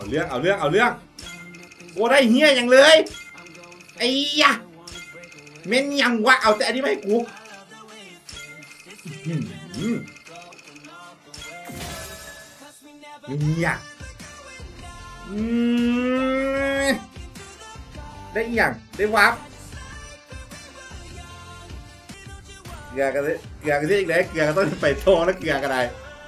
เรื่องโอ้ได้เฮียอย่างเลยไอ้ยะเม้นยังวะเอาแต่อันนี้ไม่ให้กูเนี่ยได้อย่างได้วับเกลือกันอีกแล้วเกลือกันต้องไปโทรแล้วเกลือกันได้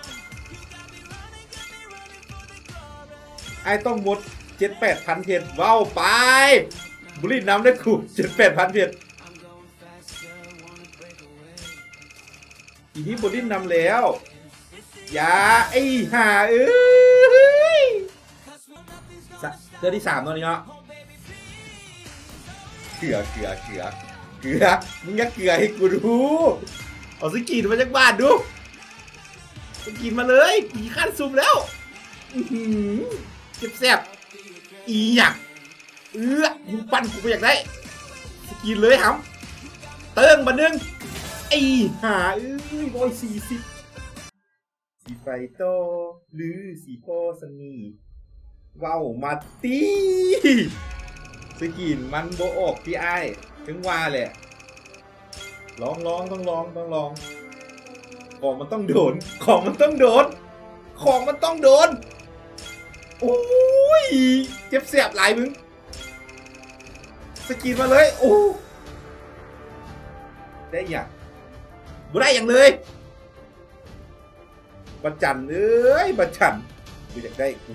ไอ้ต้องหมด7-8,000 เพจว้าวไปบุรีน้ำได้ขู่7-8,000 เพจทีนี้บุรีนำแล้วอย่าไอ้ห่าเอ้ยเดือนที่3ตอนนี้เนาะเกลือมึงอยากเกลือให้กูดูเอาสกินมาจากบ้านดูสกินมาเลยกี่ขั้นซุ่มแล้วเจ็บแสบอีหยังมึงปั้นกูไปอยากได้สกินเลยหำเติ้งบันนึงไอ้ห่า140สีไฟโตหรือสีโพสนีว้าวมาตีสกินมันโบออกพี่ไอ้ถึงว่าแหละลองต้องลองของมันต้องโดนโอ้ยเจ็บเสียบหลายมึงสกินมาเลยโอ้ได้อย่างบ่ได้อย่างเลยบัจจันบัจจันกูอยากได้7,000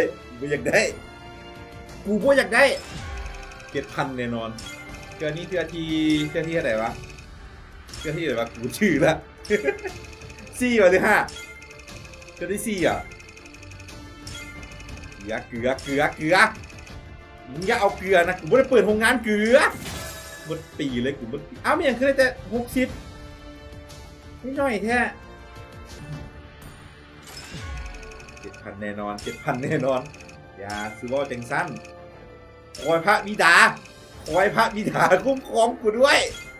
แน่นอนเทือนี้เทือที่อะไรวะกูชื่อละ4หรือ5เทือที่4อ่ะเกลือมึงอย่าเอาเกลือนะกูไม่ได้เปิดโรงงานเกลือหมดปีเลยกูไม่เอาไม่ยังเคยแต่60นิดหน่อยแค่7,000 แน่นอนอย่าซื้อว่าจังสั้นคอยพระบิดาคุ้มครองกูด้วย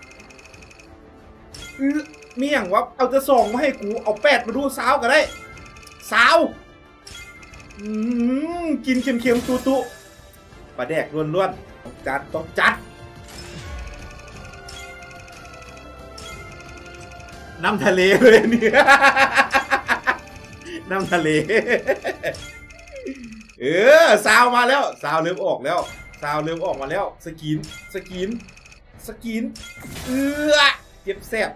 เมี่ยงวะเอาจะ2มาให้กูเอา8มาดูสาวก็ได้สาวกินเค็มๆตุปลาแดกล้วนๆต้องจัดน้ำทะเลเลยเนี่ยน้ำทะเลซาวมาแล้วซาวเริ่มออกมาแล้วสกินเจ็บแสบ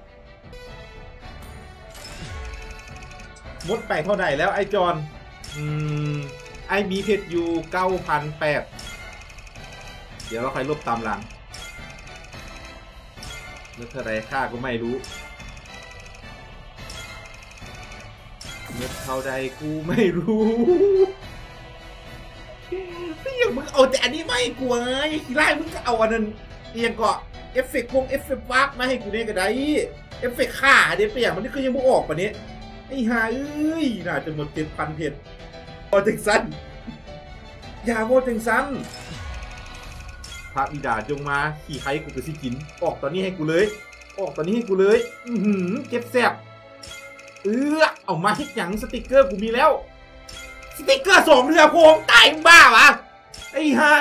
มดไปเท่าไหร่แล้วไอจอนไอมีเพชรอยู่ 9,800 เดี๋ยวเราค่อยลบตามหลังเมื่อเท่าไรค่าก็ไม่รู้เมื่อเท่าใดกูไม่รู้ไม่อย่างมึงเอาแต่อันนี้ไม่กลัวไงทีแรกมึงก็เอาอันนั้นเอียงก็เอฟเฟกต์วาร์ปมาให้กูเนี่ยก็ได้เอฟเฟกต์ฆ่าเดี๋ยวเปลี่ยนมันนี่ก็ยังไม่ออกปะเนี่ยไอ้ห่าน่าจะหมด7,000 เพจโมจังสันอย่าโมจังสันพระบิดาจงมาขี่ใครกูจะสิกินออกตอนนี้ให้กูเลยเก็บแสบเอามาให้ยังสติกเกอร์กูมีแล้วสติกเกอร์2 เรือโพงตายบ้าวะไอ้ห่า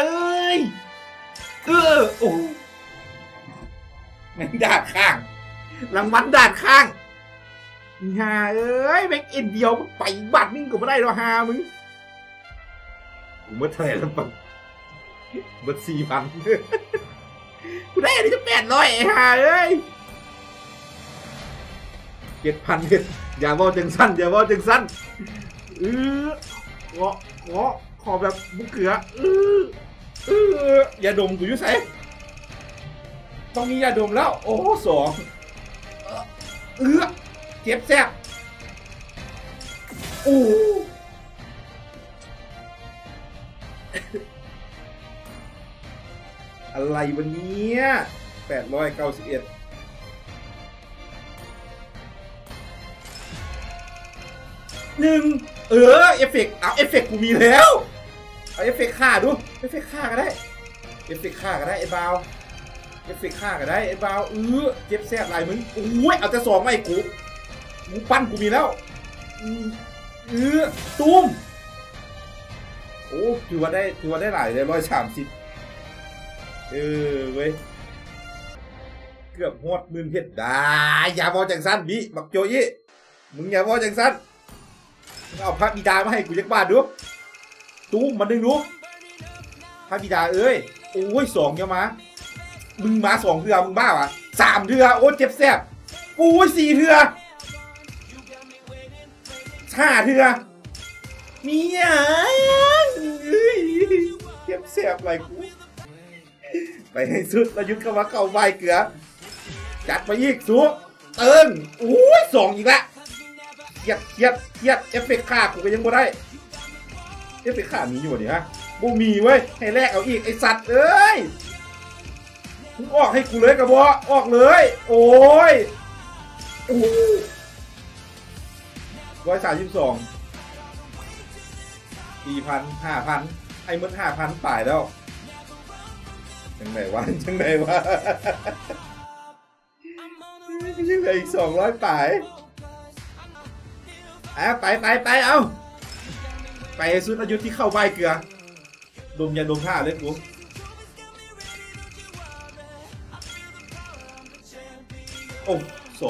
โอ้แม่งดาดข้างรางวัลดาดข้างห่าแม่งเอ็นเดียวมึงไปบัตรนึงก็ไม่ได้หรอกห่ามึงกูเมื่อเท่าไหร่แล้วปังเมื่อ4,000กูได้อันนี้จะ800ไอ้ห่า7,000 เพชรอย่าว่าจังสั้นขอแบบบุกเกลืออย่าดมกูยุ่ยใส่ต้องมีอย่าดมแล้วโอ้2เจ็บแซ่บอะไรวันนี้891เอฟเฟกต์เอาเอฟเฟกต์กูมีแล้วเอาเอฟเฟกต์ฆ่าดูเอฟเฟกต์ฆ่าก็ได้ไอ้บาวเอฟเฟกต์ฆ่าก็ได้ไอ้บาวเจ็บแซ่บอะไรมึงโอ้ยเอาแต่2มาให้กูปั้นกูมีแล้วตุ้มโอ้ถือว่าได้หลายเลย130เว้ยเกือบหด10,000เพชรได้อย่าบอกจังสั้นบิบักโจยี่มึงอย่าบอกจังสั้นเอาพระบิดามาให้กูจักบาทดูตู้มันดึงดูพระบิดาเอ้ยโอ้ย2เยอะมามึงมา2เทือมึงบ้าวะ3เทือโอ้เจ็บแสบโอ้ย4เทือ5เทือมีเจ็บแสบอะไรกูไปให้สุดแล้วยุดเข้ามาเก่าใบเกลือจัดไปอีกสู้เติ้งโอ้ย2อีกละเครียดเอฟเฟกต์ฆ่ากูก็ยังบ่ได้เอฟเฟกต์ฆ่ามีอยู่นี่ฮะบ่มีเว้ยให้แลกเอาอีกไอสัตว์เอ้ยมึงออกให้กูเลยกระบอกออกเลยโอ้ย132 4,000 5,000ไอ้มึง5,000ป่ายแล้วจังไหนวะยังเหลืออีก200ป่ายไปเอาไปสุดอายุที่เข้าใบเกลือดมยาดมผ้าเลยกูโอ้2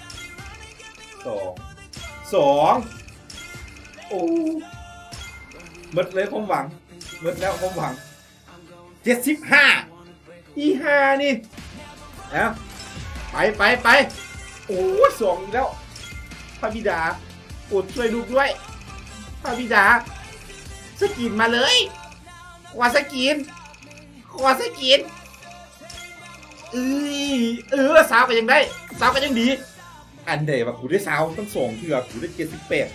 โอ้หมดเลยความหวังหมดแล้วความหวัง75อี5นี่นะไปโอ้2อีกแล้วพระบิดาโปรดช่วยลูกด้วยพระบิดาสกินมาเลยขอสกินสาวก็ยังได้สาวก็ยังดีอันเดย์ว่ากูได้สาวตั้ง2เทือกกูได้78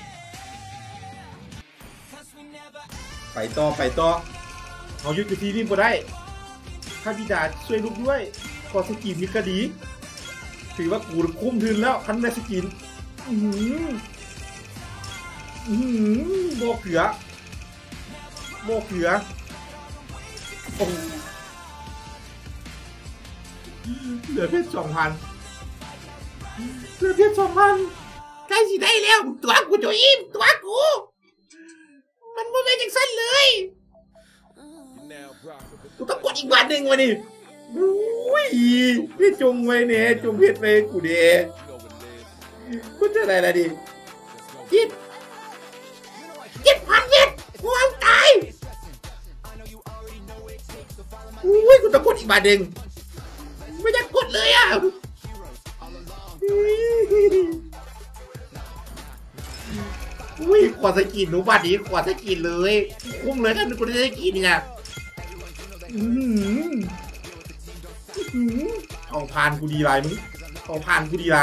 ไปต่อเอายุทธทีรีบก็ได้พระบิดาช่วยลูกด้วยขอสกินมีก็ดีถือว่ากูคุ้มทุนแล้วคันได้สกินโบเขือโอ้เหลือเพชร 2,000ใกล้สิได้แล้วตัวกูโจยิ้มตัวกูมันไม่เป็นจังสั้นเลยกูต้องกดอีกบาทหนึ่งวะนี่อุ้ยพี่จงไว้เนี่ยจงเพชรไปกูเดกูจะอะไรล่ะดิ7,000 เม็ดกูเอาตายอุ้ยกูต้องกดอีกบาทหนึ่งไม่อยากกดเลยอ่ะอุ้ยขวดสกินหนูบาทนี้ขวดสกินเลยคุ้มเลยถ้ากูได้สกินเนี่ยเอาผ่านกูดีไรมึงเอาผ่านกูดีไร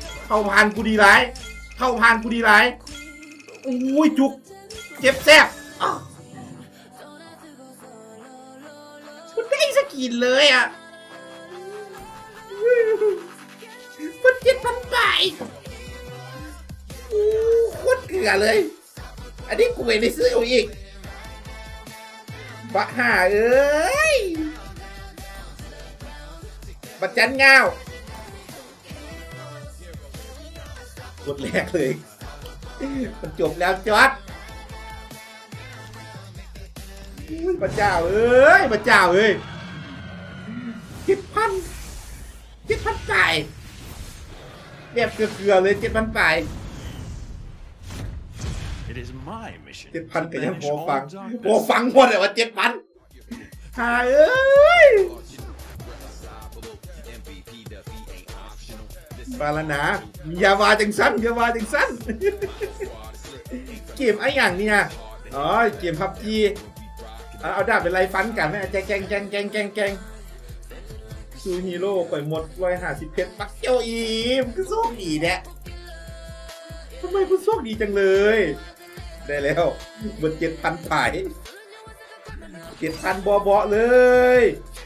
อุ้ยจุกเจ็บแซ่บกูได้สกินเลยอ่ะมัน7,000 บาทโคตรเกลือเลยอันนี้กูไม่ได้ซื้อเอาอีกบะห่าเอ้ยบัดจันเงากดแรกเลยมันจบแล้วจอดพระเจ้าเอ้ย7,000 ไปแบบเกลือเลย7,000 ไป7,000ก็ยังพอฟังหมดเลยว่า7,000หาเอ้ยบาลนะอย่าวาจังสั้นเกมไอ้อย่างนี้นะอ๋อเกมพับจีเอาดาบเป็นไรฟันกันไหมแกงซูฮีโร่ปล่อยหมด150 เพชรปักเจ้าอีมก็โชคดีแน่ทำไมคุณโชคดีจังเลยได้แล้วหมด7,000 ถ่าย7,000 บอเลย